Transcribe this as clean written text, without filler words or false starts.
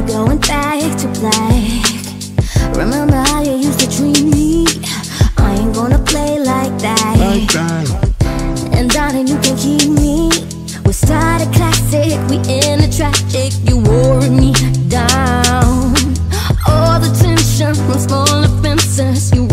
going back to black. Remember how you used to treat me? I ain't gonna play like that. And darling, you can keep me. We started classic, we in the traffic. You wore me down. All the tension from small offenses. You